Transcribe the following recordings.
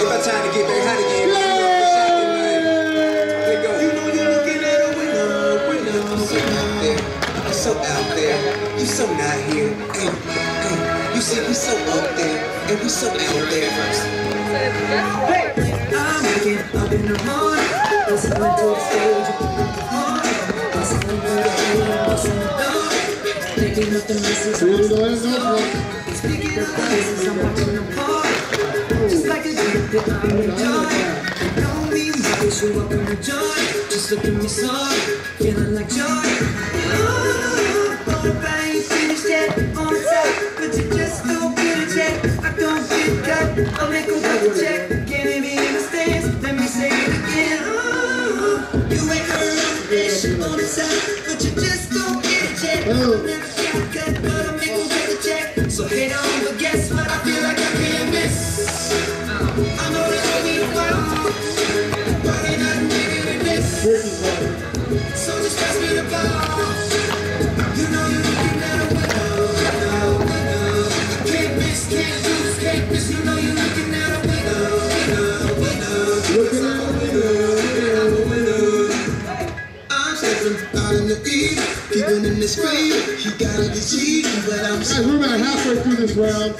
Give her time to get back hot again. Here go. You know you're looking at a winner. You so out there. You so not here. Hey, you see we so up there, and we so out there. Hey, I'm waking up in the morning. What's going to the stage? What's going to the door? Picking up the message. Speaking of places, I'm watching them party. Just like a gift that I'm enjoying. Don't be mad, show up in the joy. Just look at me sorry, feeling like joy. But I ain't finished yet on top. But you just don't get a check. I don't get cut, I'll make a double check. Can't even understand, let me say it again. You ain't heard of this on the top. But you just don't get a check. I'll never get cut, but I'll make a double check. So head on, but guess what? I feel like I can't miss. I know that I need a while, but ain't nothing bigger than this. So just pass me the ball. You know you're looking at a winner. I can't miss, can't lose, can't miss. You know you're looking at a winner. Looking at a winner. I'm stepping out in the eve, people in the screen. He gotta be cheating, but I'm so. Guys, we're about halfway through this round.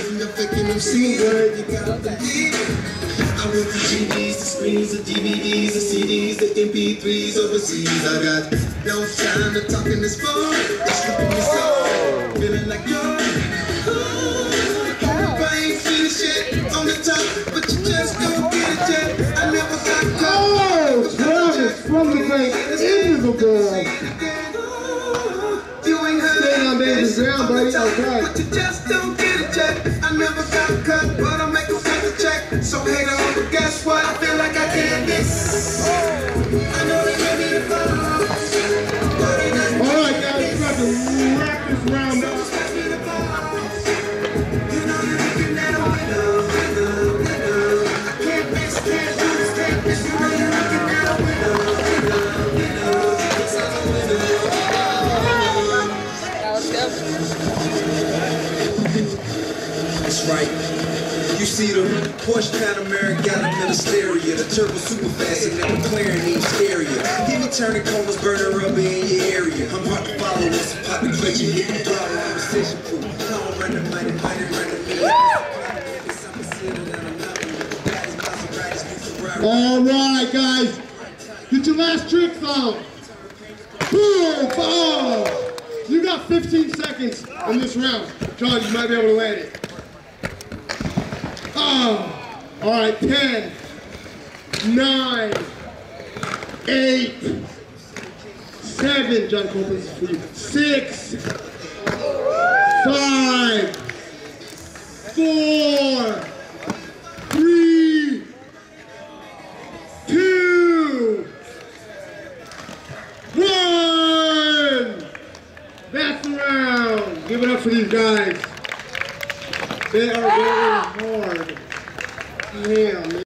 You gotta believe it. I want the GDs, the screens, the DVDs, the CDs, the MP3s overseas. I got no time to talk in this phone. It's looking me so, feeling like you're. I ain't finished yet on the top, but you just don't get it yet. I never got caught. Oh, Travis from the bank into the ball. You ain't heard Staying on Davis ground, buddy. Okay. but you just don't get it yet. I never got cut, but I'll make a fucking check. So hang on, but guess what? I feel like I can't miss. I know they made me the ball, but ain't nothing. All right, guys, we're about to wrap this round up. So pass me the ball. You know you're looking at a winner. I can't miss, can't lose, can't miss. You know you're looking at a winner. Yes, I'm a winner. That's right. You see the Porsche Panamera got a hysteria. The turbo super fast and the McLaren ain't scarier. Give me turning corners, burning rubber in your area. I'm hard to follow, once I pop the clutch and hit the throttle. I'm recession proof. I don't run the money, run the All right, guys. Get your last tricks on. Boom! Ball! You got 15 seconds in this round. John, you might be able to land it. Oh, all right, 10, 9, 8, 7, John Cole, this is for you. 6, 5, 4, 3, 2, 1. That's the round. Give it up for these guys. They are going hard. Yeah, man.